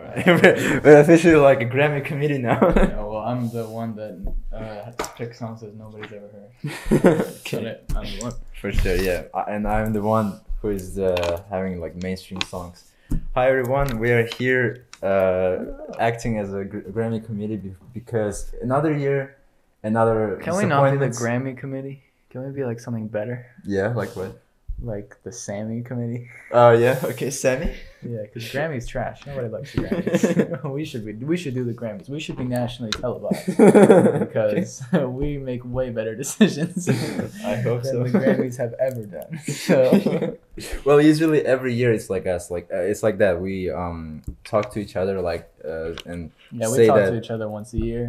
Alright. We're officially like a Grammy committee now. Yeah, well, I'm the one that had to pick songs that nobody's ever heard. Okay. I'm the one. For sure, yeah. And I'm the one who is having like mainstream songs. Hi everyone, we are here acting as a Grammy committee because another year, another Can we not be the disappointments. Grammy Committee? Can we be like something better? Yeah, like what? Like the Sammy Committee? Oh yeah, okay, Sammy. Yeah, because Grammy's trash. Nobody likes the Grammys. we should do the Grammys. We should be nationally televised because we make way better decisions I hope than so. the Grammys have ever done. So Well, usually every year it's like us, like it's like that. We talk to each other like and yeah, we say talk that to each other once a year.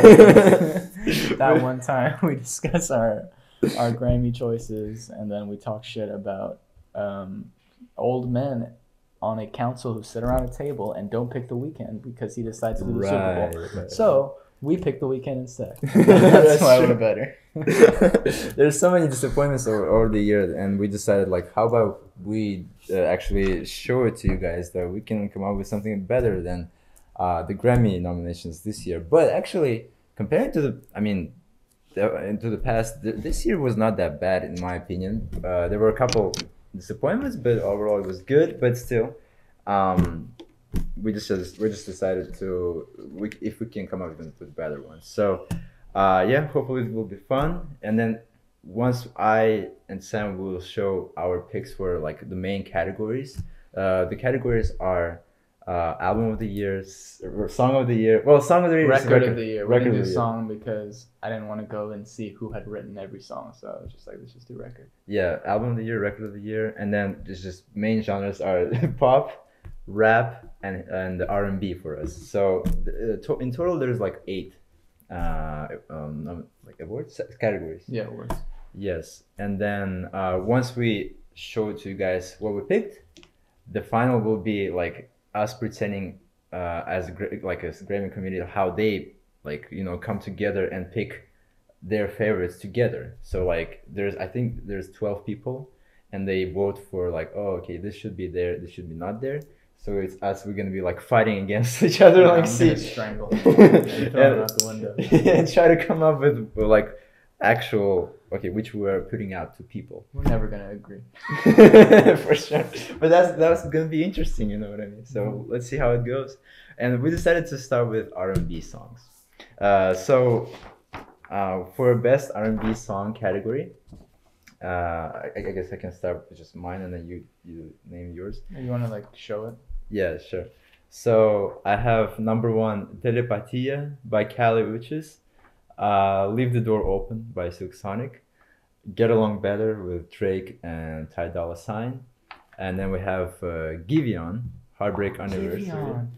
That one time we discuss our Grammy choices, and then we talk shit about old men on a council who sit around a table and don't pick the weekend because he decides to do the Super Bowl. Right. So we pick the weekend instead. That's why true. we're better. There's so many disappointments over the year, and we decided like, how about we actually show it to you guys that we can come up with something better than the Grammy nominations this year. But actually, compared to into the past, this year was not that bad in my opinion. There were a couple disappointments, but overall it was good. But still, we just decided to if we can come up with better ones. So yeah, hopefully it will be fun. And then once I and Sam will show our picks for like the main categories. The categories are album of the year, or song of the year. Well, song of the year, Record of the year. We Record didn't of do the year. song because I didn't want to go and see who had written every song. So I was just like, let's just do record. Yeah, album of the year, record of the year, and then just main genres are pop, rap, and R&B for us. So in total, there's like 8, like awards categories. Yeah, words. Yes, and then once we show to you guys what we picked, the final will be like us pretending as a Grammy community how they come together and pick their favorites together. So like I think there's 12 people, and they vote for like, oh okay, this should be there, this should be not there. So it's us. We're gonna be like fighting against each other, Yeah, like I'm see, gonna strangle and throw it out the window. and try to come up with like actual which we are putting out to people. We're never gonna agree. For sure, but that's gonna be interesting, you know what I mean? So let's see how it goes. And we decided to start with R&B songs. So for best R&B song category, I guess I can start with just mine, and then you name yours. You wanna like show it? Yeah, sure. So I have number 1, Telepatia by Kali Uchis, Leave the Door Open by Silk Sonic, Get Along Better with Drake and Ty Dolla $ign, and then we have Giveon, Heartbreak Anniversary.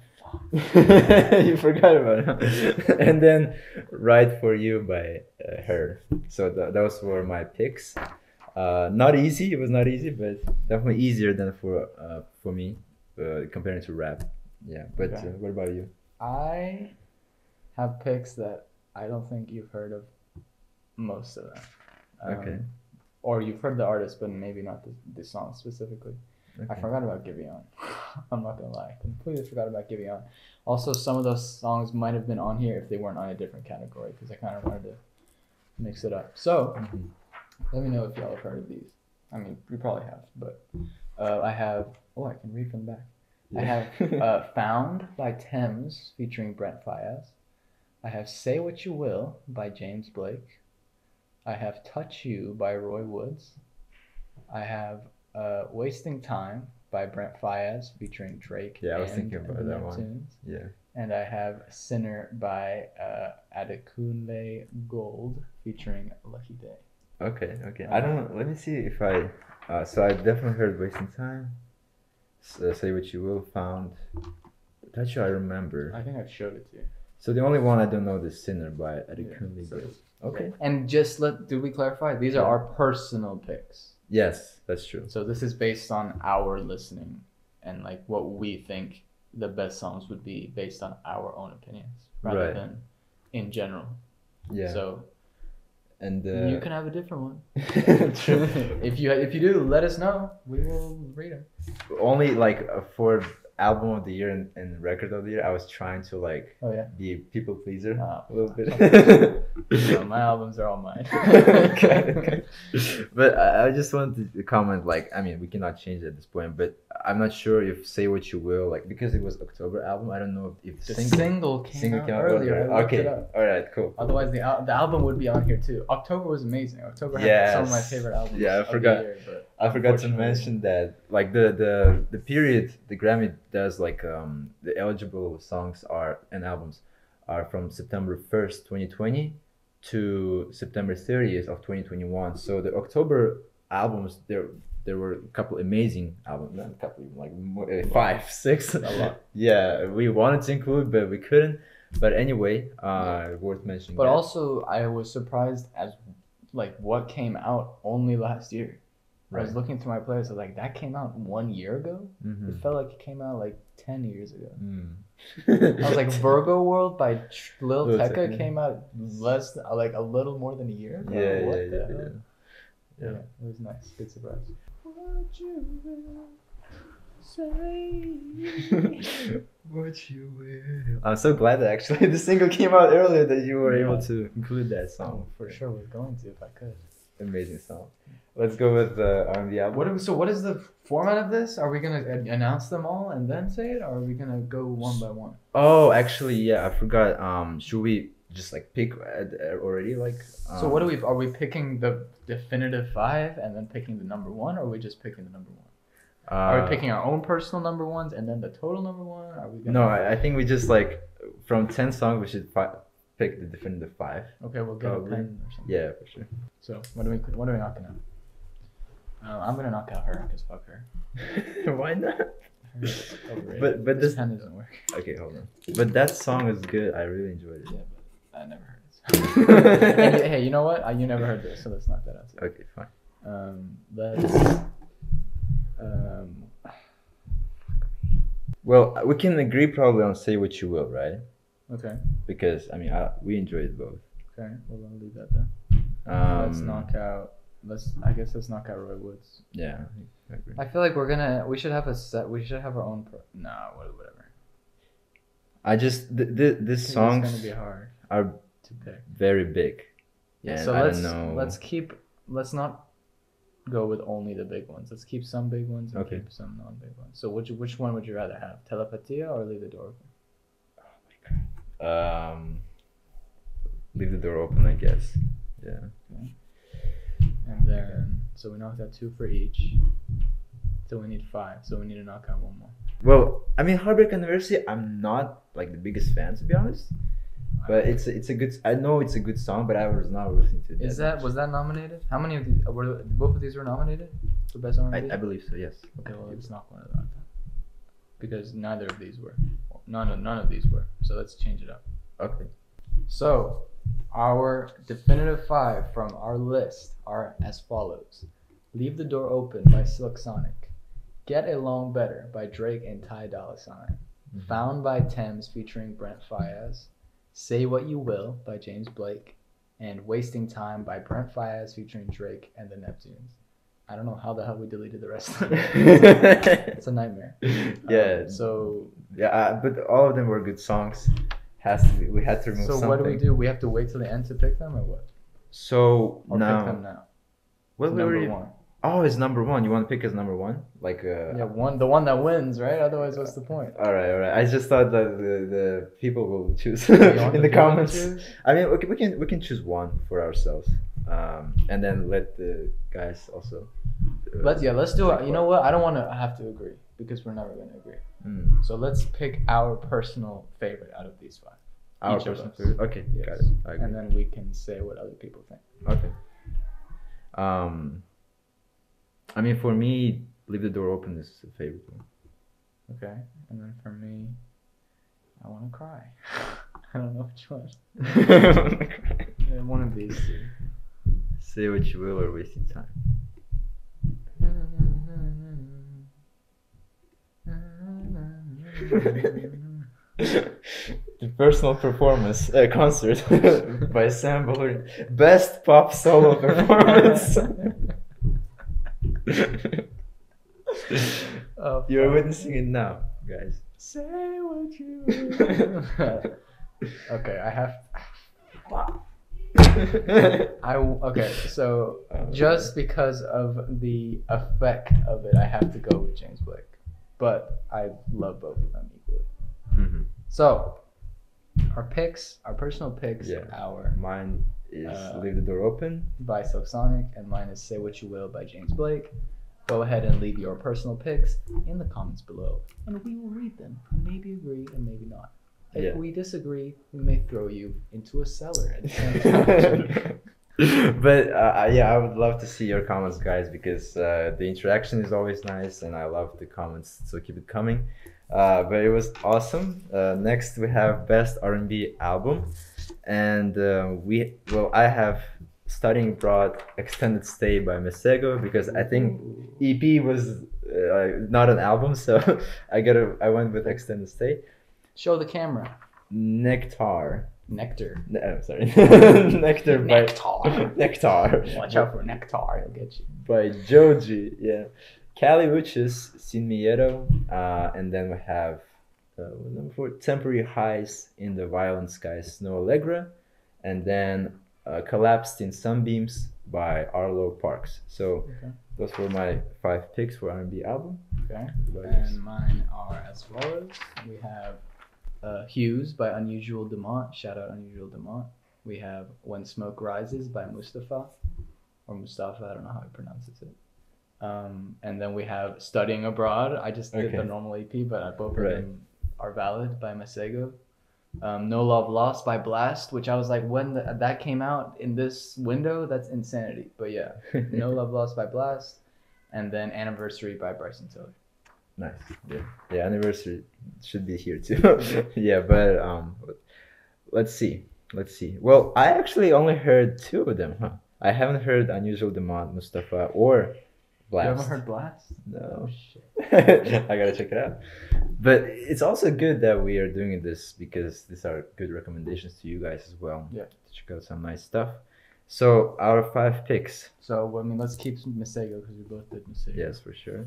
Giveon. You forgot about it. And then Right For You by Her. So those were my picks. Not easy. It was not easy, but definitely easier than for me comparing to rap. Yeah, but Okay. what about you? I have picks that I don't think you've heard of most of them. Okay. Or you've heard the artist, but maybe not the song specifically. I Okay. forgot about Giveon. I'm not gonna lie, completely forgot about Giveon. Also, some of those songs might have been on here if they weren't on a different category because I kind of wanted to mix it up. So, Mhm. let me know if y'all have heard of these. I mean, you probably have, but I have. Oh, I can read from the back. I have Found by Thames featuring Brent Faiyaz. I have Say What You Will by James Blake. I have Touch You by Roy Woods. I have Wasting Time by Brent Faiyaz featuring Drake. Yeah, I was and thinking about the that one. Neptunes. Yeah. And I have Sinner by Adekunle Gold featuring Lucky Day. Okay. I don't know. Let me see if I. So I definitely heard Wasting Time. Say What You Will, Found. Touch You, I remember. I think I've showed it to you. So the only one I don't know is Sinner by Adekunle so- Gold. Okay. And just do we clarify? These are our personal picks. Yes, that's true. So this is based on our listening and like what we think the best songs would be based on our own opinions rather Right. than in general. Yeah. So And you can have a different one. true. If you do, let us know. We will read them. Only like for album of the year and record of the year, I was trying to like Oh yeah. be a people pleaser Oh. a little bit. No, my albums are all mine. Okay. But I just wanted to comment, like, I mean, we cannot change it at this point, but I'm not sure if Say What You Will, like, because it was October album, I don't know if The single came out out earlier. I looked Okay, it up. all right, cool. Otherwise, the album would be on here too. October was amazing. October had some of my Yes. favorite albums. Yeah, I of the forgot. year, but I forgot to unfortunately- mention that, like, the period the Grammy does, like, the eligible songs are and albums are from September 1st, 2020 to September 30th of 2021. So the October albums, there were a couple amazing albums, not a couple, like more, 5, 6. A lot. Yeah, we wanted to include, but we couldn't. But anyway, worth mentioning. But that. also, I was surprised as like what came out only last year. I was Right. looking through my playlist. I was like, that came out 1 year ago. Mhm. It felt like it came out like 10 years ago. Mm. I was like, Virgo World by Lil Lil Tecca Tecca. came out like a little more than a year ago. Yeah, What yeah, the yeah, hell? yeah. Yeah, it was nice. Good surprise. What you will say. What you will. I'm so glad that actually the single came out earlier that you were able to include that song. For sure, we're going to if I could. Amazing song. Let's go with the R&B album. What is the format of this? Are we gonna announce them all and then say it, or are we gonna go one by one? Oh, actually, yeah, I forgot. Should we just like pick already? Like. So what are we picking the definitive 5 and then picking the number 1, or are we just picking the number 1? Are we picking our own personal number 1s and then the total number 1? Are we gonna... No, I think we just like from 10 songs we should pick the definitive 5. Okay, we'll get Probably. a pen or something. Yeah, for sure. So what are we knocking out? I'm gonna knock out her because fuck her. Why not? Her is overrated. But this this. pen doesn't work. Okay, hold on. But that song is good. I really enjoyed it. Yeah, but I never heard it. And hey, you know what? You never heard this, so let's knock that out too. Okay, fine. Let's. Well, we can agree probably on Say What You Will, right? Okay. Because I mean, we enjoyed it both. Okay. Well, I'll leave that then. Let's knock out. I guess let's knock out Roy Woods. Yeah, I agree. I feel like we should have a set. We should have our own. Nah, whatever. I just this It's songs gonna be hard are to pick. very big. Yeah, So I let's don't know. let's not go with only the big ones. Let's keep some big ones and Okay. keep some non-big ones. So which one would you rather have? Telepatia or Leave the Door Open? Leave the door open, I guess. Yeah. And then so we knocked out 2 for each. So we need 5. So we need to knock out 1 more. Well, I mean, Heartbreak Anniversary, I'm not like the biggest fan, to be honest. But it's a good. I know it's a good song, but I was not listening to it. Was that nominated? How many of these were both of these were nominated for best R&B? I believe so. Yes. Okay, well let's knock one of them out then. Because neither of these were. None of these were. So let's change it up. Okay. So our definitive 5 from our list are as follows: Leave the Door Open by Silk Sonic, Get Along Better by Drake and Ty Dolla $ign, Found by Thames featuring Brent Faiyaz, Say What You Will by James Blake, and Wasting Time by Brent Faiyaz featuring Drake and the Neptunes. I don't know how the hell we deleted the rest of them. It's a nightmare. Yeah. But all of them were good songs. We had to remove So something. what do we do? We have to wait till the end to pick them, or what? So Or now, pick them now. what Number were you? 1. Oh, it's number 1. You want to pick as number 1? Like Yeah, the one that wins, right? Otherwise, what's the point? All right. I just thought that the people will choose You want in the people to comments. choose? I mean, we can choose one for ourselves, and then let the guys also. Let's do it. pick You know one. what? I don't want to have to agree because we're never going to agree. Mm. So let's pick our personal favorite out of these 5. Our Each of personal us. favorite. Okay, Yes. got it. I agree. And then we can say what other people think. Okay. I mean, for me, Leave the Door Open is the favorite one. Okay. And then for me, I want to cry. I don't know which one. Yeah, one of these 2. Say What You Will or Wasting Time. The personal performance concert by Sam Ballard. Best pop solo performance. Oh, You're fuck. witnessing it now. guys. Say what you will. Okay, I have. Okay, so just because of the effect of it, I have to go with James Blake, but I love both of them equally. Mm-hmm. So, our picks, our personal picks, mine is Leave the Door Open by Silk Sonic, and mine is Say What You Will by James Blake. Go ahead and leave your personal picks in the comments below, and we will read them, and maybe agree and maybe not. If we disagree, we may throw you into a cellar. But I would love to see your comments, guys, because the interaction is always nice, and I love the comments, so keep it coming. But it was awesome. Next we have Best R&B Album, and I have Studying Abroad Extended Stay by Masego, because I think EP was not an album, so I went with Extended Stay. Show the camera. Nectar. Sorry. Nectar. Nectar. Watch out for Nectar, he'll get you. By Joji, yeah. Kali Uchis, Sin Miedo, and then we have number 4, Temporary Highs in the Violent Skies, Snow Allegra, and then Collapsed in Sunbeams by Arlo Parks. So those were my 5 picks for R&B album. Okay. And mine are as follows. We have Hues by Unusual Demont. Shout out Unusual Demont. We have When Smoke Rises by Mustafa. Or Mustafa, I don't know how he pronounces it. And then we have Studying Abroad. I just did the normal EP, but both of them are valid by Masego. No Love Lost by Blast, which I was like, when that came out in this window, that's insanity. But yeah, No Love Lost by Blast. And then Anniversary by Bryson Tiller. Nice. Yeah, Anniversary should be here too. Yeah, but let's see. Well, I actually only heard 2 of them, huh? I haven't heard Unusual Demont, Mustafa, or Blast. You haven't heard Blast? No. Oh, shit. I gotta check it out. But it's also good that we are doing this, because these are good recommendations to you guys as well. Yeah. To check out some nice stuff. So our 5 picks. So I mean, let's keep Masego because we both did Masego. Yes, for sure.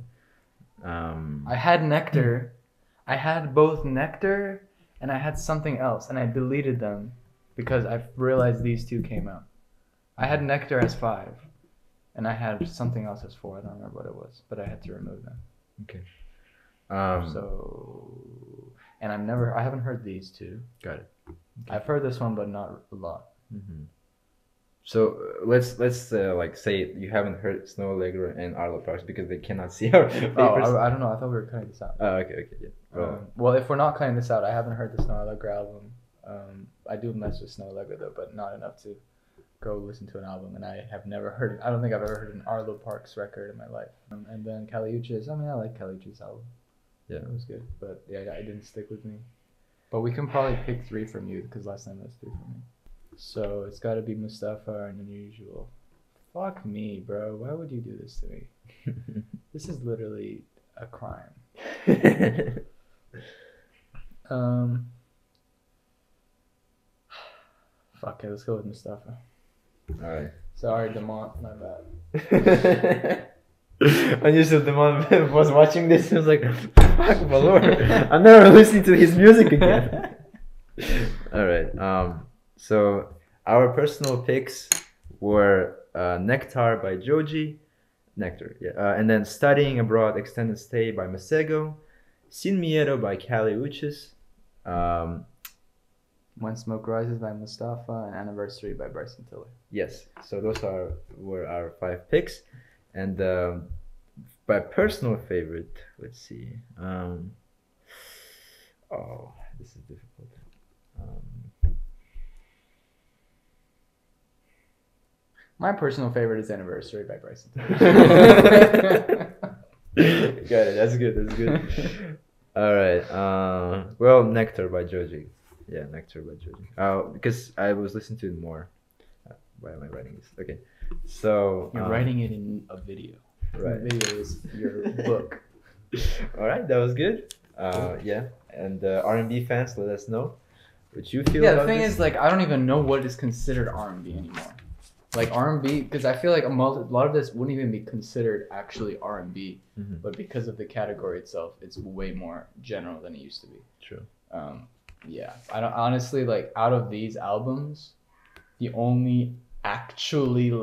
I had Nectar. I had both Nectar and I had something else, and I deleted them because I realized these 2 came out. I had Nectar as 5, and I had something else as 4. I don't remember what it was, but I had to remove them. Okay. And I haven't heard these 2. Got it. Okay. I've heard this one, but not a lot. Mm-hmm. So let's like say you haven't heard Snow Allegra and Arlo Parks because they cannot see our papers. Oh, I don't know. I thought we were cutting this out. Oh, okay, yeah. Well, if we're not cutting this out, I haven't heard the Snow Allegra album. I do mess with Snow Allegra though, but not enough to go listen to an album. And I have never heard. I don't think I've ever heard an Arlo Parks record in my life. And then Kali Uchis. I mean, I like Kali Uchis' album. Yeah, it was good, but yeah, it didn't stick with me. But we can probably pick 3 from you because last time that's 3 from me. So it's got to be Mustafa and Unusual. Fuck me, bro. Why would you do this to me? This is literally a crime. Fuck it, let's go with Mustafa. Alright. Sorry, Demont, my bad. Unusual Demont was watching this and was like, fuck my lord, I'm never listening to his music again. Alright, so our personal picks were Nectar by Joji, and then Studying Abroad Extended Stay by Masego, Sin Miedo by Kali Uchis, When Smoke Rises by Mustafa, and Anniversary by Bryson Tiller. Yes, so those were our 5 picks, and my personal favorite, let's see, this is difficult. My personal favorite is Anniversary by Bryson Tiller. Got it. That's good. All right. Well, Nectar by Joji. Yeah, Nectar by Joji. Because I was listening to it more. Why am I writing this? Okay. So you're writing it in a video. Right. The video is your book. All right. That was good. Yeah. And R&B fans, let us know what you feel. Yeah. The thing is, like, I don't even know what is considered R&B anymore. Like R&B, because I feel like a lot of this wouldn't even be considered actually R&B, but because of the category itself, it's way more general than it used to be. True. Yeah, I don't honestly like out of these albums, the only actually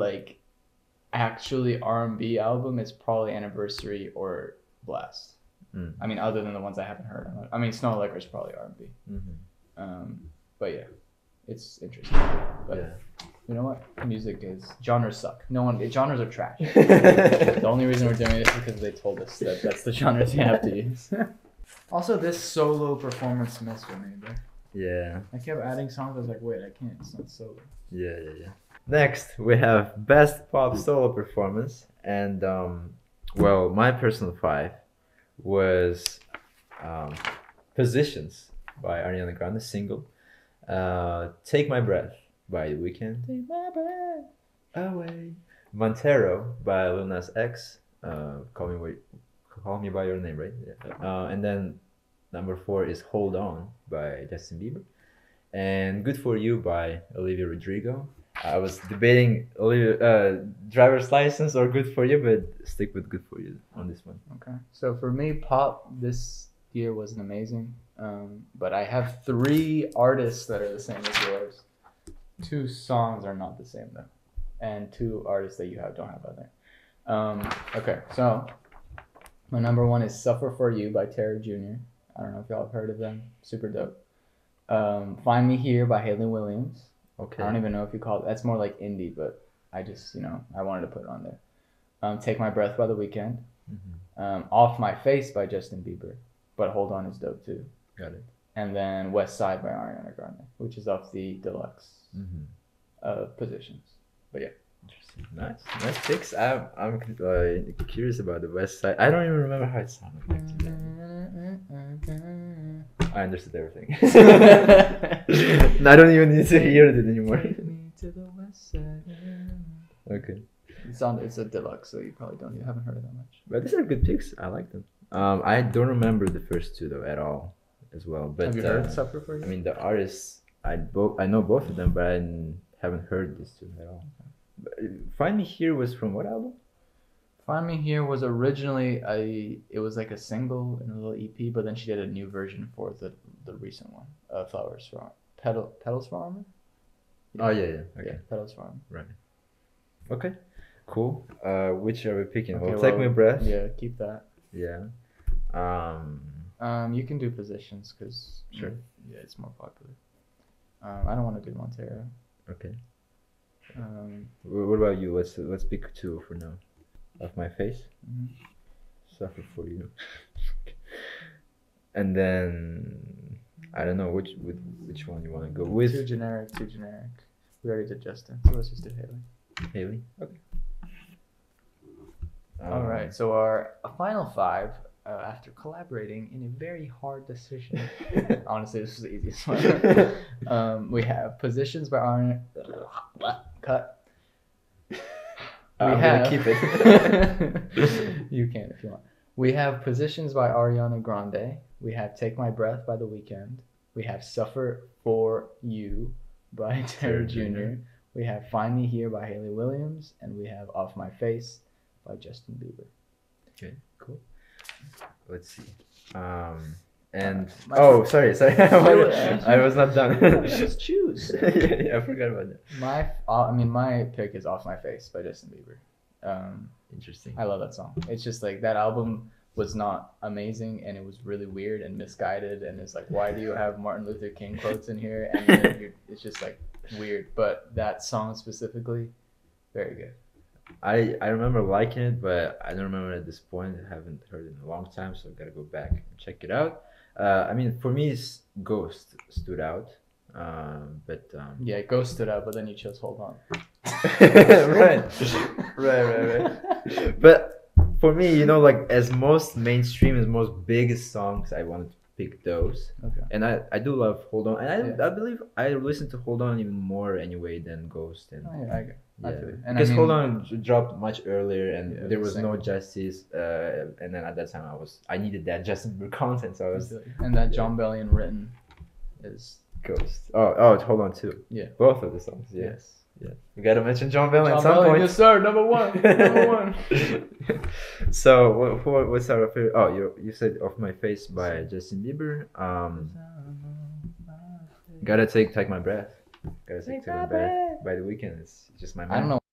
R&B album is probably Anniversary or Blast. I mean, other than the ones I haven't heard. I mean, Snow Liquor is probably R&B. But yeah, it's interesting. But you know what? Music is genres suck. Genres are trash. The only reason we're doing it is because they told us that that's the genres you have to use. Also, this solo performance messed with me, bro. Yeah. I kept adding songs. I was like, wait, I can't. It's not solo. Yeah. Next, we have Best Pop Solo Performance. And, well, my personal 5 was Positions by Ariana Grande, single. Take My Breath by The Weeknd. Take my breath away. Montero by Lil Nas X. Call Me By Your Name, right? Yeah. And then number 4 is Hold On by Justin Bieber. And Good For You by Olivia Rodrigo. I was debating Driver's License or Good For You, but stick with Good For You on this one. Okay. So for me, pop this year wasn't amazing. But I have 3 artists that are the same as yours. 2 songs are not the same though. And 2 artists that you don't have on there. Okay, so my number 1 is Suffer For You by Terry Jr. I don't know if y'all have heard of them. Super dope. Find Me Here by Hayley Williams. Okay. I don't even know if you call it. That's more like indie, but I just, I wanted to put it on there. Take My Breath by The Weeknd. Off My Face by Justin Bieber. But Hold On is dope too. Got it. And then West Side by Ariana Grande, which is off the deluxe Positions. But yeah. Interesting. Nice picks. I'm curious about the West Side. I don't even remember how it sounded. I understood everything. I don't even need to hear it anymore. To the West Side. Okay. It's a deluxe, so you probably haven't heard it that much. But these are good picks. I like them. I don't remember the first 2 though at all, as well. But have you heard Suffer For You? I mean, the artists I know both of them, but I haven't heard these 2 at all. Find Me Here was from what album? Find Me Here was originally it was like a single in a little EP, but then she did a new version for the recent one, Flowers for Petals for Armor. Yeah. Oh yeah. Okay. Yeah, Petals for Armor. Right. Okay. Cool. Which are we picking? Okay, Take My Breath. Yeah, keep that. Yeah. You can do Positions because sure. Yeah, it's more popular. I don't want to do Montero. Okay. What about you? Let's pick 2 for now. Off My Face. Suffer For You. And then I don't know which one you want to go with. Too generic. We already did Justin, so let's just do Hayley. Okay. All right. So our final 5. After collaborating in a very hard decision. Honestly, this is the easiest one. We have Positions by Ariana. Cut. Keep it. You can if you want. We have Positions by Ariana Grande. We have Take My Breath by The Weeknd. We have Suffer For You by Terry Jr. We have Find Me Here by Hayley Williams. And we have Off My Face by Justin Bieber. Okay, cool. Let's see. And sorry. I was not done. Just choose. Yeah, I forgot about that. My pick is Off My Face by Justin Bieber. Interesting. I love that song. It's just like that album was not amazing and it was really weird and misguided and it's like, why do you have Martin Luther King quotes in here? And then it's just like weird. But that song specifically, very good. I remember liking it, but I don't remember at this point. I haven't heard it in a long time, so I gotta go back and check it out. For me, Ghost stood out, but yeah, Ghost stood out, but then you chose Hold On. right. But for me, as most mainstream, as most biggest songs, I wanted to pick those. Okay. And I do love Hold On, and I believe I listen to Hold On even more anyway than Ghost. And I feel you. And because Hold On dropped much earlier, and there was same. no Justice, and then at that time I needed that Justin Bieber content, so I was. And that John Bellion written is Ghost. Oh, Hold On too. Yeah. Both of the songs. Yeah. Yes. Yeah, we gotta mention John Bellion at John some Bellion, point. yes sir, number one, number one. So what's our favorite? Oh, you said "Off My Face" by Justin Bieber. Gotta take my breath. Gotta take my breath by The Weeknd. It's just my man. I don't know.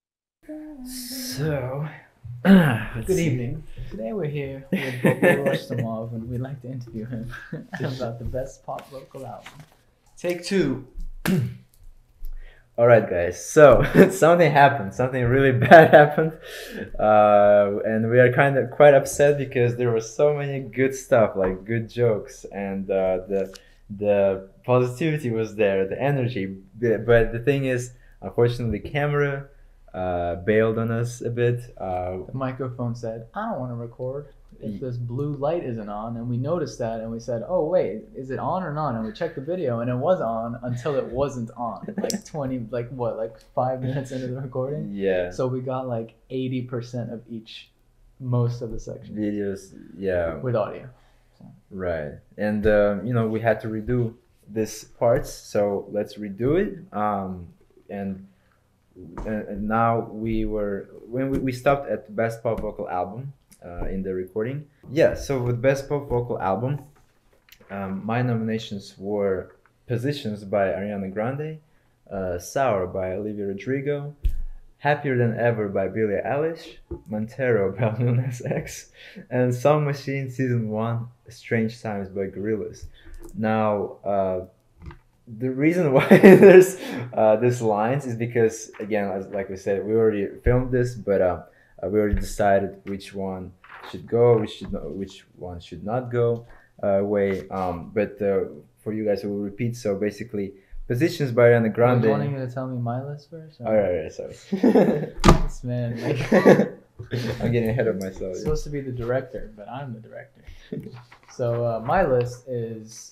So, Good evening. Today we're here with Bobby Rostamov, and we'd like to interview him about the best pop vocal album. Take two. All right, guys. So something happened. Something really bad happened, and we are quite upset because there was so many good stuff, like good jokes, and the positivity was there, the energy. But the thing is, unfortunately, the camera bailed on us a bit. The microphone said, "I don't want to record if this blue light isn't on," and we noticed that, and we said, "Oh wait, is it on or not?" And we checked the video, and it was on until it wasn't on. Like 5 minutes into the recording. Yeah. So we got like 80% of most of the section Videos. Yeah. with audio. Right. And we had to redo this parts, so let's redo it. And now when we stopped at best pop vocal album in the recording. Yeah, so with best pop vocal album, my nominations were Positions by Ariana Grande, Sour by Olivia Rodrigo, Happier Than Ever by Billie Eilish, Montero by Lil Nas X, and Song Machine Season 1 Strange Times by Gorillaz. Now, the reason why there's these lines is because, again, like we said, we already filmed this, but we already decided which one should go, which one should not go away. But for you guys, we will repeat. So basically, Positions by Ariana Grande. You wanting you to tell me my list first? All right, sorry. This man, I'm getting ahead of myself. It's supposed to be the director, but I'm the director. So my list is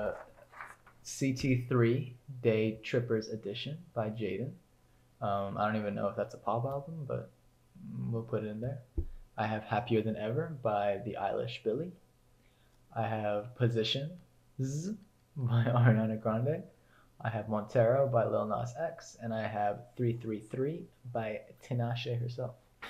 CT3 Day Trippers Edition by Jaden. I don't even know if that's a pop album, but we'll put it in there. I have Happier Than Ever by the Eilish Billy. I have Positions by Ariana Grande. I have Montero by Lil Nas X, and I have 333 by Tinashe herself.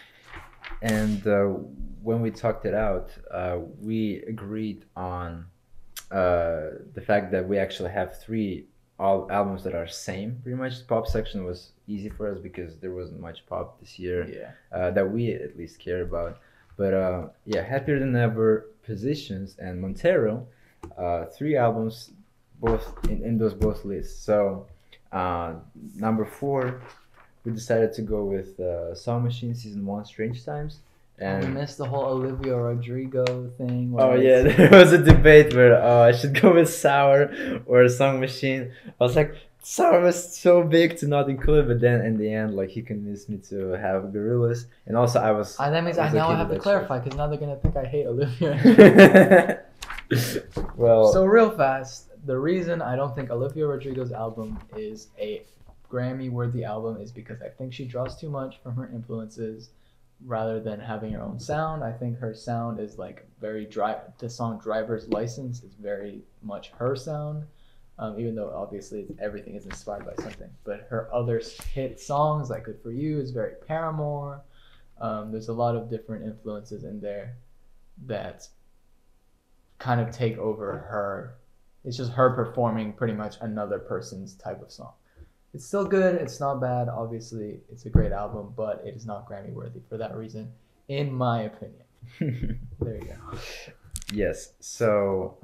And when we talked it out, we agreed on the fact that we actually have three albums that are same pretty much. The pop section was easy for us because there wasn't much pop this year that we at least care about. But yeah, Happier Than Ever, Positions, and Montero, three albums both in those both lists. So number 4, we decided to go with Song Machine Season 1 Strange Times. And we missed the whole Olivia Rodrigo thing. Oh yeah, there was a debate where I should go with Sour or Song Machine. I was like, Sour was so big to not include, but then in the end, like, he convinced me to have Gorillaz, and also I was. That means I have to clarify because now they're gonna think I hate Olivia. Well. So real fast, the reason I don't think Olivia Rodrigo's album is a Grammy-worthy album is because I think she draws too much from her influences. Rather than having her own sound, I think her sound is like very dry. The song "Driver's License" is very much her sound, even though obviously everything is inspired by something. But her other hit songs, like "Good for You," is very Paramore. There's a lot of different influences in there that kind of take over her. It's just her performing pretty much another person's type of song. It's still good. It's not bad. Obviously, it's a great album, but it is not Grammy worthy for that reason, in my opinion. There you go. Yes. So,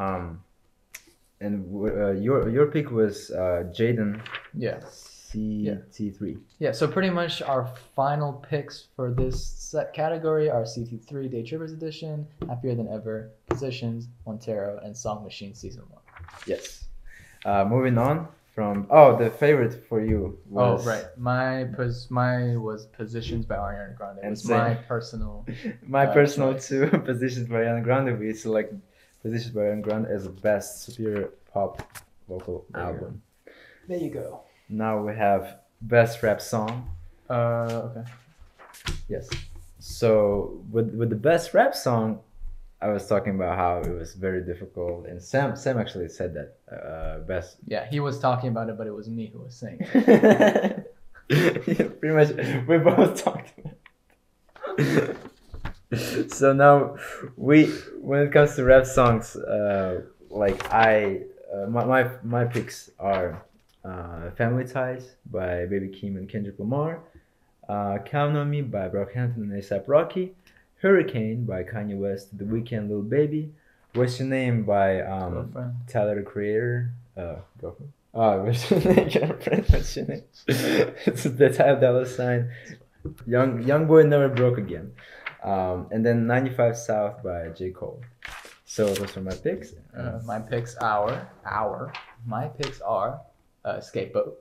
and your pick was Jaden. Yeah. CT3. Yeah. So pretty much our final picks for this set category are CT3 Day Trippers Edition, Happier Than Ever, Positions, Montero, and Song Machine Season 1. Yes. Moving on. The favorite for you was... Oh, right. My was Positions by Ariana Grande. It was my personal... my personal choice. too. Positions by Ariana Grande. We select Positions by Ariana Grande as the best superior pop vocal album. There you go. Now we have best rap song. Okay. Yes. So with the best rap song, I was talking about how it was very difficult, and Sam actually said that best. Yeah, he was talking about it, but it was me who was saying it. Pretty much, we both talked about it. So now, when it comes to rap songs, like my picks are Family Ties by Baby Keem and Kendrick Lamar, Count on Me by Brockhampton and A$AP Rocky, Hurricane by Kanye West, The Weeknd, Lil Baby, What's Your Name by Girlfriend. Tyler the Creator, Girlfriend. What's your name? Girlfriend. What's your name? It's the Tyler $. Young Boy Never Broke Again, and then 95 South by J. Cole. So those are my picks. My picks My picks are Skateboat.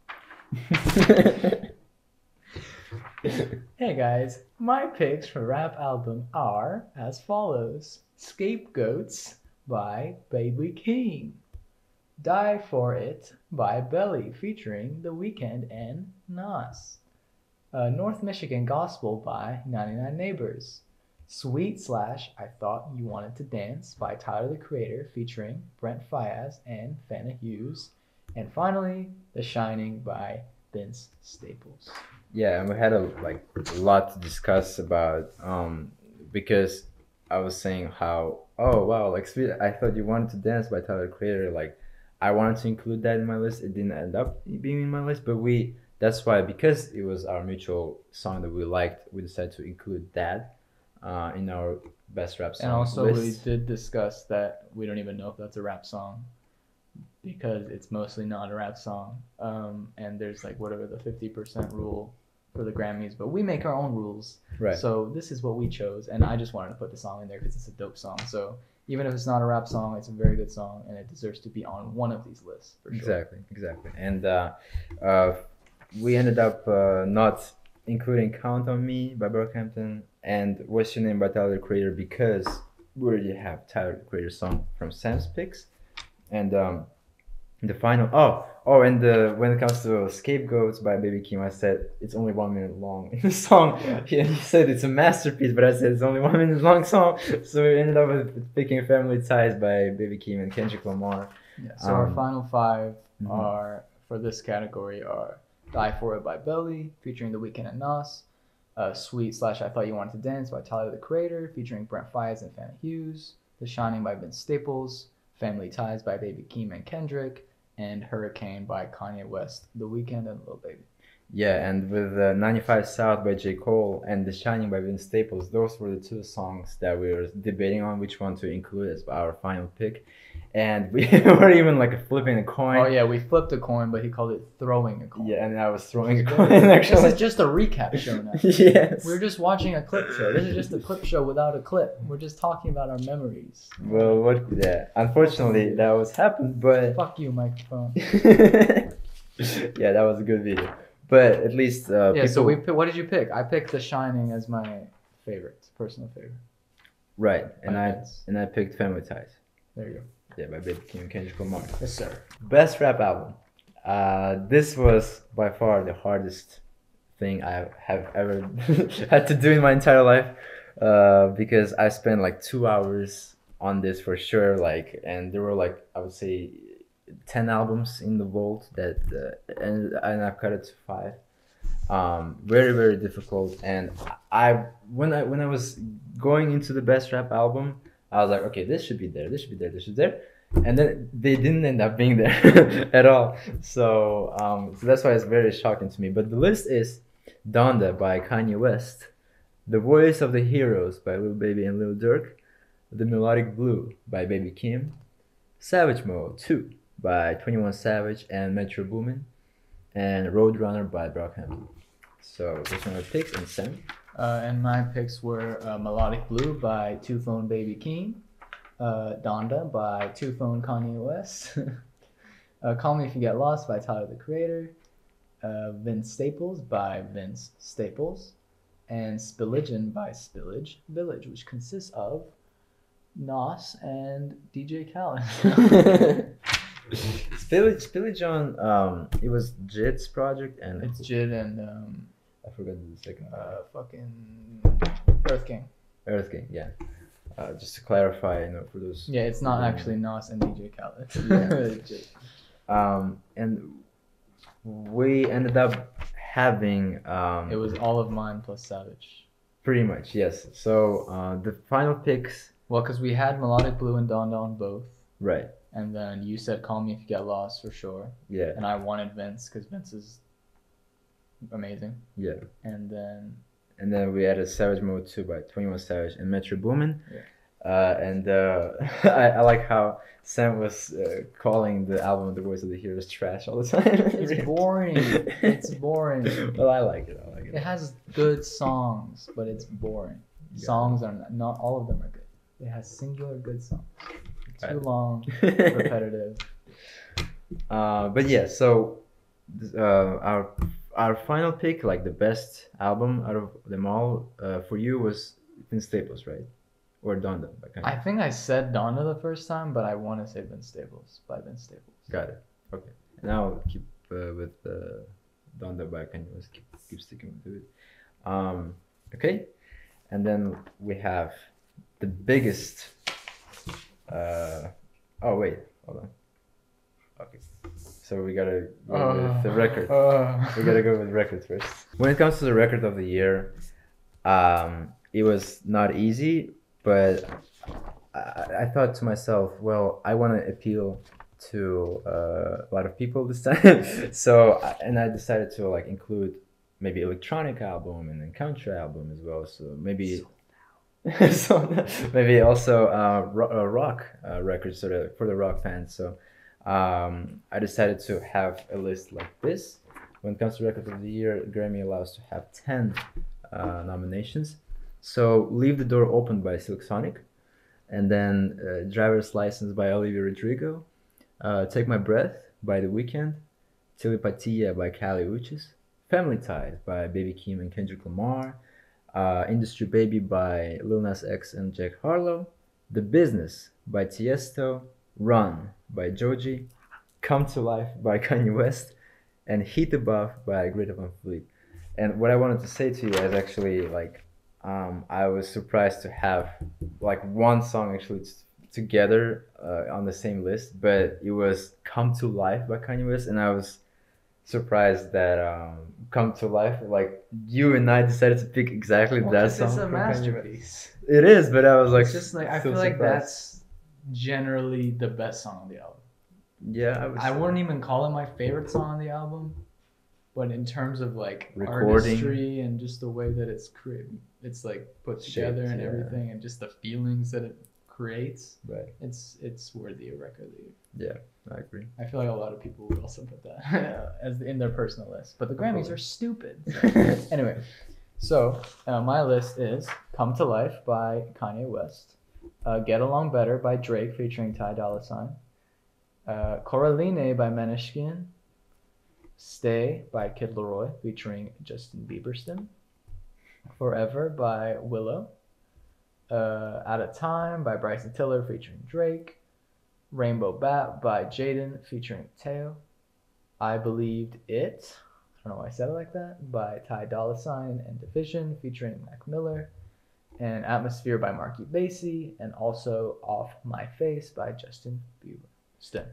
Hey guys, my picks for rap album are as follows: Scapegoats by Baby King, Die For It by Belly featuring The Weeknd and Nas, North Michigan Gospel by 99 Neighbors, Sweet / I Thought You Wanted to Dance by Tyler the Creator featuring Brent Faiyaz and Fana Hughes, and finally The Shining by Vince Staples. Yeah, and we had a lot to discuss about because I was saying how Sweet I Thought You Wanted to Dance by Tyler the Creator, like I wanted to include that in my list. It didn't end up being in my list, but that's why, because it was our mutual song that we liked, we decided to include that in our best rap song And also list. we did discuss that we don't even know if that's a rap song because it's mostly not a rap song. And there's whatever the 50% rule for the Grammys, but we make our own rules. Right. So this is what we chose, and I just wanted to put the song in there because it's a dope song. So even if it's not a rap song, it's a very good song, and it deserves to be on one of these lists for sure. Exactly. And we ended up not including Count on Me by Brockhampton and What's Your Name by Tyler the Creator because we already have Tyler the Creator song from Sam's picks. And the final when it comes to Scapegoats by Baby Keem, I said it's only 1 minute long in the song. Yeah. He said it's a masterpiece, but I said it's only 1 minute long song. So we ended up with picking Family Ties by Baby Keem and Kendrick Lamar. Yeah, so our final 5 mhm. are, for this category, are Die For It by Belly featuring The Weeknd and Nas, Sweet / I Thought You Wanted to Dance by Tyler the Creator featuring Brent Faiyaz and Fana Hughes, The Shining by Vince Staples, Family Ties by Baby Keem and Kendrick, and Hurricane by Kanye West, The Weeknd, and Lil Baby. Yeah, and with 95 South by J. Cole and The Shining by Vince Staples, those were the 2 songs that we were debating on which one to include as our final pick. And we were even flipping a coin. Oh yeah, we flipped a coin, but he called it throwing a coin. Yeah, and I was throwing a coin actually. This is just a recap show now. Yes. We're just watching a clip show. This is just a clip show without a clip. We're just talking about our memories. Well, unfortunately that was happened, but Fuck you, microphone. yeah, that was a good video. But at least So what did you pick? I picked The Shining as my favorite, personal favorite. Right, and By I picked Family Ties. There you go. Yeah, by Baby Keem and Kendrick Lamar. Yes, sir. Best rap album. This was by far the hardest thing I have ever had to do in my entire life, because I spent 2 hours on this for sure. And there were I would say 10 albums in the vault that and I cut it to 5. Very, very difficult. And when I was going into the best rap album, I was like, okay, this should be there, this should be there, this should be there. And then they didn't end up being there at all. So that's why it's very shocking to me. But the list is Donda by Kanye West, The Voice of the Heroes by Lil Baby and Lil Durk, The Melodic Blue by Baby Keem, Savage Mode 2 by 21 Savage and Metro Boomin, and Roadrunner by Brockhampton. So those are my picks. And Sam? And my picks were Melodic Blue by Two Phone Baby Keem, Donda by Two Phone Kanye West, Call Me If You Get Lost by Tyler the Creator, Vince Staples by Vince Staples, and Spilligion by Spillage Village, which consists of Nas and DJ Khaled. Spilligion, it was Jid's project, and It's Jid and I forgot the second. fucking Earth King. Earth King, yeah. Just to clarify, for those. Yeah, it's not actually Nas and DJ Khaled. Yeah. And we ended up having It was all of mine plus Savage. pretty much, yes. So the final picks, Well, because we had Melodic Blue and Donda on both, right? and then you said Call Me If You Get Lost for sure, Yeah, and I wanted Vince because Vince is amazing, yeah. and then And then we added Savage Mode 2 by 21 Savage and Metro Boomin. Yeah. I like how Sam was calling the album The Voice of the Heroes trash all the time. it's boring. It's boring. Well, I like it. I like it. It has good songs, but it's boring. Yeah. Songs are not all of them are good. It has singular good songs. Too Right. long, repetitive. But yeah, so our final pick, like the best album out of them all, for you was Vince Staples, right? Or Donda by Kanye. I think I said Donda the first time, but I want to say Vince Staples by Vince Staples. Got it. Okay. And I'll keep with Donda by Kanye West. Keep sticking to it. Okay. And then we have the biggest. Oh wait, hold on. Okay. So we gotta go with the record. We gotta go with records first. When it comes to the record of the year, it was not easy, but I thought to myself, well, I want to appeal to a lot of people this time. So I decided to like include maybe electronic album and then country album as well. So maybe so maybe also rock records sort of for the rock fans. So I decided to have a list like this. When it comes to record of the year, Grammy allows to have 10 nominations. So Leave the Door Open by Silk Sonic, and then Driver's License by Olivia Rodrigo, Take My Breath by The Weeknd, Telepatia by Kali Uchis, Family Ties by Baby Keem and Kendrick Lamar, Industry Baby by Lil Nas X and Jack Harlow, The Business by Tiesto, Run by Joji, Come to Life by Kanye West, and Heat Above by Greta Van Fleet. And what I wanted to say to you is actually like I was surprised to have like one song actually together on the same list, but it was Come to Life by Kanye West, and I was surprised that Come to Life, like you and I decided to pick exactly that song. It's a from Kanye West. masterpiece. It is, but I was like, It's just like I still feel like surprised. that's generally the best song on the album. Yeah, I wouldn't even call it my favorite song on the album, but in terms of like Recording. artistry and just the way that it's it's like put together Shaped, and yeah. everything, and just the feelings that it creates, Right. it's worthy of record of the year. Yeah, I agree. I feel like a lot of people would also put that as in their personal list, but the Grammys are stupid. Anyway, so my list is Come to Life by Kanye West, Get Along Better by Drake featuring Ty Dolla $ign, Coraline by Maneskin, Stay by Kid Laroi featuring Justin Bieberston, Forever by Willow, Out of Time by Bryson Tiller featuring Drake, Rainbow Bat by Jaden featuring Teo, I Believed It, I don't know why I said it like that, by Ty Dolla $ign and Division featuring Mac Miller, and Atmosphere by Marky Basie, and also Off My Face by Justin Bieberston.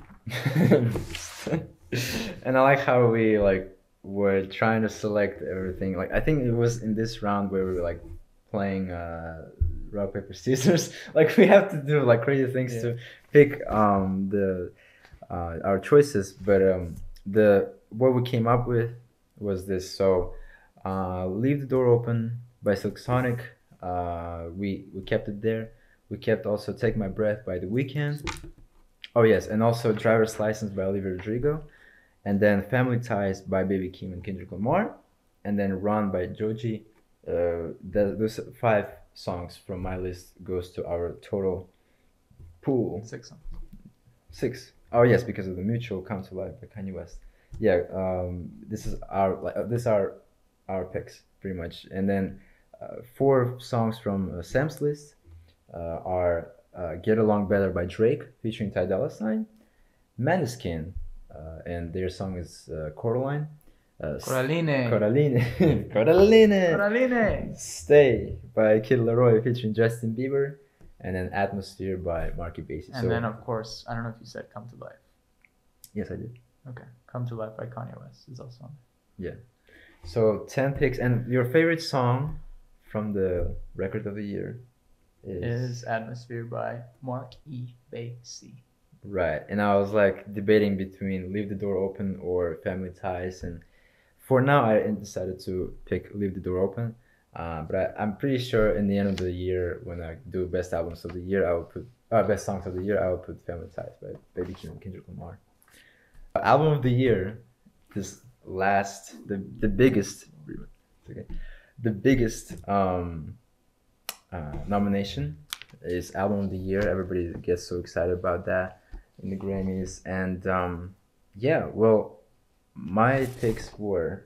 And I like how we like were trying to select everything. Like I think it was in this round where we were like playing rock paper scissors. Like we have to do like crazy things to pick the our choices. But the what we came up with was this. So Leave the Door Open by Silk Sonic. We kept it there. We kept also Take My Breath by The Weeknd. Oh yes, and also Driver's License by Olivia Rodrigo, and then Family Ties by Baby Keem and Kendrick Lamar, and then Run by Joji. Those 5 songs from my list goes to our total pool. 6 songs. 6. Oh yes, because of the Mutual, Come to Life by Kanye West. Yeah, this is our picks pretty much, and then 4 songs from Sam's list are. Get Along Better by Drake featuring Ty Dolla $ign, Maneskin, and their song is Coraline. Coraline. Coraline. Stay by Kid Laroi featuring Justin Bieber, and then Atmosphere by Marky Basie. And then of course, I don't know if you said Come to Life. Yes, I did. Okay, Come to Life by Kanye West is also on there. Yeah. So 10 picks, and your favorite song from the record of the year Is Atmosphere by Mark E. Basie. right. And I was like debating between Leave the Door Open or Family Ties, and for now I decided to pick Leave the Door Open. But I'm pretty sure in the end of the year, when I do best albums of the year, I will put best songs of the year. I will put Family Ties by Baby Kim and Kendrick Lamar. Album of the year, this the biggest, okay, the biggest nomination is album of the year. Everybody gets so excited about that in the Grammys, and yeah, well, my picks were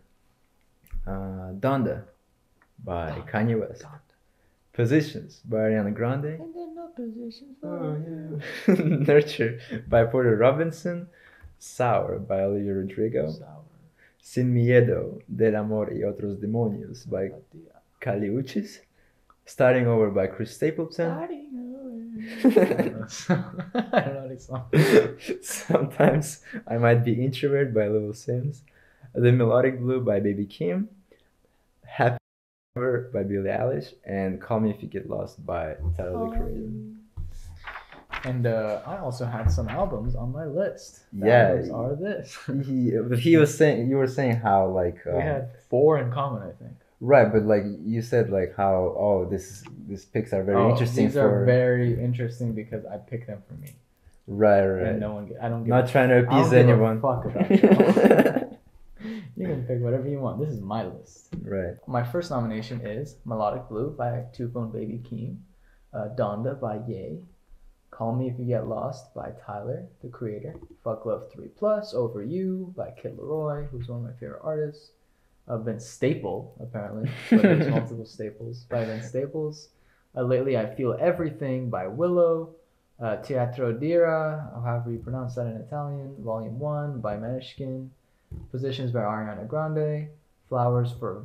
Donda by Kanye West, Positions by Ariana Grande, And then no positions. oh yeah, Nurture by Porter Robinson, Sour by Olivia Rodrigo, Sour. Sin Miedo del Amor y Otros Demonios by Kali Uchis, Starting Over by Chris Stapleton, I don't know this song. Sometimes I Might Be Introvert by Little Sims, The Melodic Blue by Baby Kim, Happy Ever by Billie Eilish, and Call Me If You Get Lost by Tyler the Creator. And I also had some albums on my list. The Yeah. albums are this. He was saying, you were saying how like We had 4 in common, I think. right, but like you said like how these picks are very interesting These for are very interesting because I picked them for me. right. And no one, I don't give Not trying to I don't appease give anyone. a fuck about you. You can pick whatever you want. This is my list. Right. My first nomination is Melodic Blue by Two Phone Baby Keem, Donda by Ye, Call Me If You Get Lost by Tyler, the Creator, Fuck Love 3 Plus, Over You by Kid Laroi, who's one of my favorite artists, Vince Staple, apparently, but there's multiple Staples, by Vince Staples, Lately I Feel Everything by Willow, Teatro Dira, however you pronounce that in Italian, Volume 1 by Maneskin, Positions by Ariana Grande, Flowers for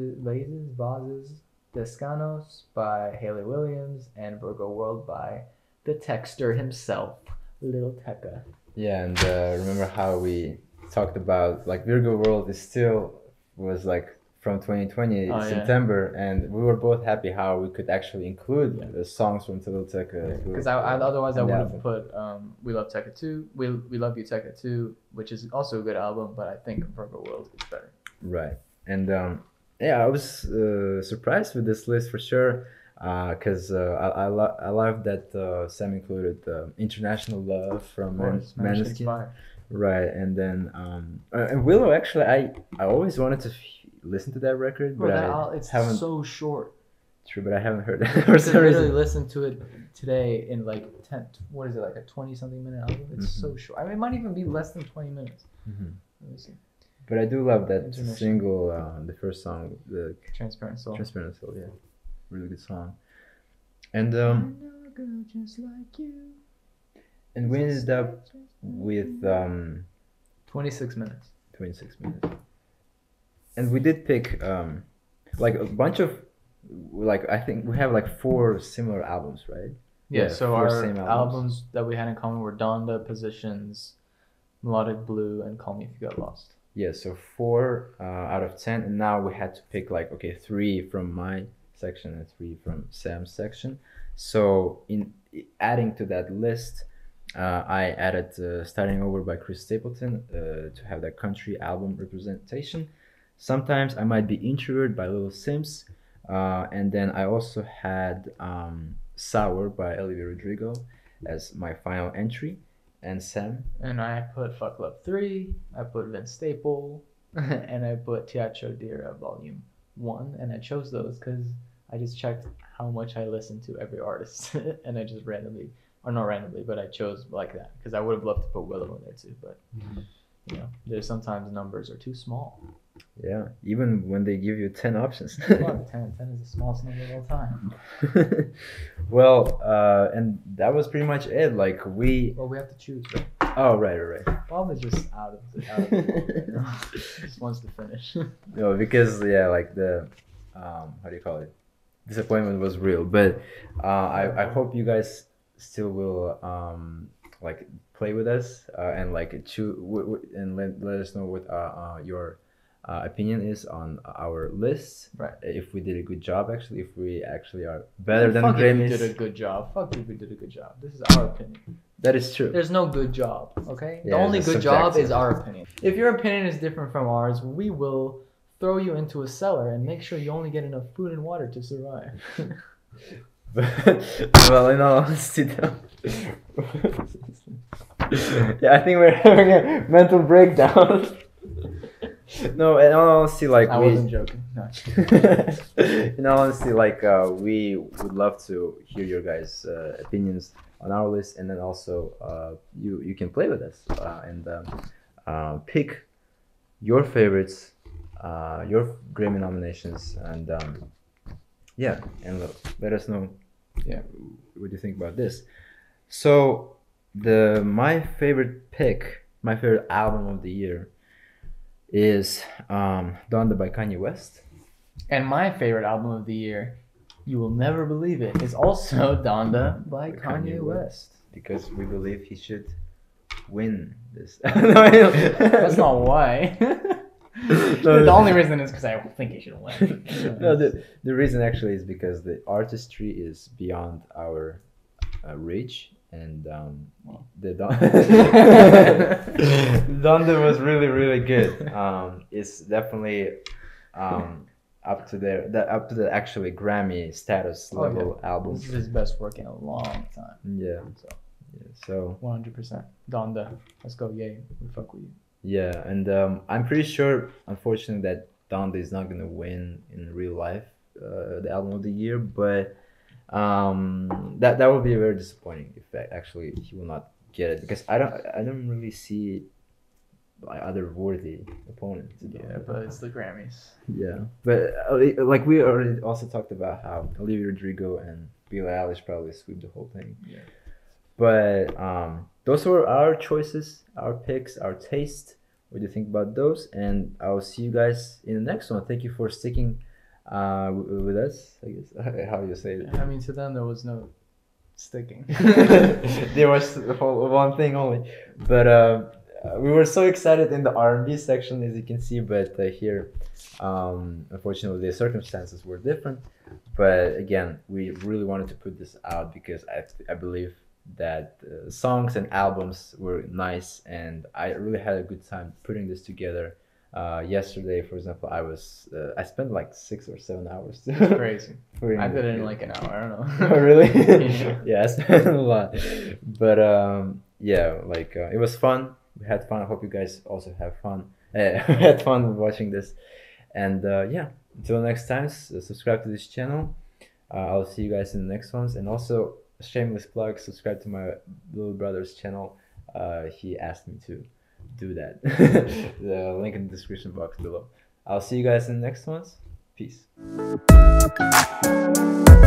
Vases, Descanos by Haley Williams, and Virgo World by the Texter himself, Lil Tecca. Yeah, and remember how we talked about like Virgo World is still was like from 2020 Oh, yeah. September, and we were both happy how we could actually include the songs from Lil Tecca. Because otherwise I in the would have album. put We Love Tecca 2, We Love You Tecca 2, which is also a good album, but I think Virgo World is better. Right, and yeah, I was surprised with this list for sure, because I love that Sam included International Love from Maneskin. Fire. Right, and then and Willow, actually, I always wanted to listen to that record, but It's haven't. so short. True, but I haven't heard it I for some literally reason. listened to it today in like 10, what is it, like a 20-something minute album? It's so short. I mean, it might even be less than 20 minutes. Mhm. Let me see. But I do love that International. single, the first song, the Transparent Soul. Transparent Soul, yeah, really good song. And I know a girl just like you. and we ended up with 26 minutes. 26 minutes. And we did pick like a bunch of like I think we have like 4 similar albums, right? Yeah, Yeah, so 4 our same albums that we had in common were Donda, Positions, Melodic Blue, and Call Me If You Got Lost. Yeah, so 4 out of 10, and now we had to pick like 3 from my section and 3 from Sam's section. So in adding to that list, I added Starting Over by Chris Stapleton to have that country album representation. Sometimes I Might Be Introvert by Little Sims, and then I also had Sour by Olivia Rodrigo as my final entry. And Sam? And I put Fuck Love 3, I put Vince Staple, and I put Teatro Dira Volume 1. And I chose those because I just checked how much I listen to every artist. And I just randomly, or not randomly, but I chose like that. Because I would have loved to put Willow in there too. But, you know, there's sometimes numbers are too small. Yeah, even when they give you 10 options. Fuck, 10 is the smallest number of all time. Well, and that was pretty much it. Like we have to choose, right? Oh, right. Bob is just out of it. You know? Just wants to finish. No, because yeah, like the how do you call it? Disappointment was real. But I hope you guys still will like play with us and like choose and let us know what your opinion is on our list. Right. If we did a good job, actually, if we actually are better than Fuck if we Grammys. did a good job. Fuck if we did a good job. This is our opinion. That is true. There's no good job, okay? Yeah, the only it's good job subjective. is our opinion. If your opinion is different from ours, we will throw you into a cellar and make sure you only get enough food and water to survive. Well, in all honesty, though. Yeah, I think we're having a mental breakdown. No, in all honesty, like I wasn't joking. No. in all honesty, like we would love to hear your guys' opinions on our list, and then also you can play with us and pick your favorites, your Grammy nominations, and yeah, and let us know what do you think about this. So my favorite album of the year is Donda by Kanye West. And my favorite album of the year, you will never believe it, is also Donda by Kanye West. Because we believe he should win this. That's not why. The only reason is because I think he should win. No, the reason actually is because the artistry is beyond our reach, and the Donda was really good. It's definitely up to the actually Grammy status level album. This is his best work in a long time. Yeah. So 100%. Donda, let's go! Yay, we fuck with you. yeah, and I'm pretty sure, unfortunately, that Donda is not gonna win in real life the album of the year, but that would be very disappointing if actually he will not get it, because I don't really see like other worthy opponents. Yeah, but it's the Grammys. Yeah, but like we already also talked about how Olivia Rodrigo and Billie Eilish probably sweep the whole thing. Yeah. But those were our choices, our picks, our taste. What do you think about those? And I'll see you guys in the next one. Thank you for sticking with us, I guess. How do you say it? I mean, to them there was no sticking. There was one thing only. But we were so excited in the R&B section, as you can see. But here, unfortunately, the circumstances were different. But again, we really wanted to put this out because I believe that songs and albums were nice, and I really had a good time putting this together. Yesterday, for example, I spent like 6 or 7 hours. It's crazy. I did it in like an hour. I don't know. Oh, really? Yeah. Yeah, I spent a lot. But yeah, like it was fun. We had fun. I hope you guys also have fun. Had fun watching this. And yeah, until next time, subscribe to this channel. I'll see you guys in the next ones. And also, shameless plug, subscribe to my little brother's channel. He asked me to do that. The link in the description box below. I'll see you guys in the next ones. Peace.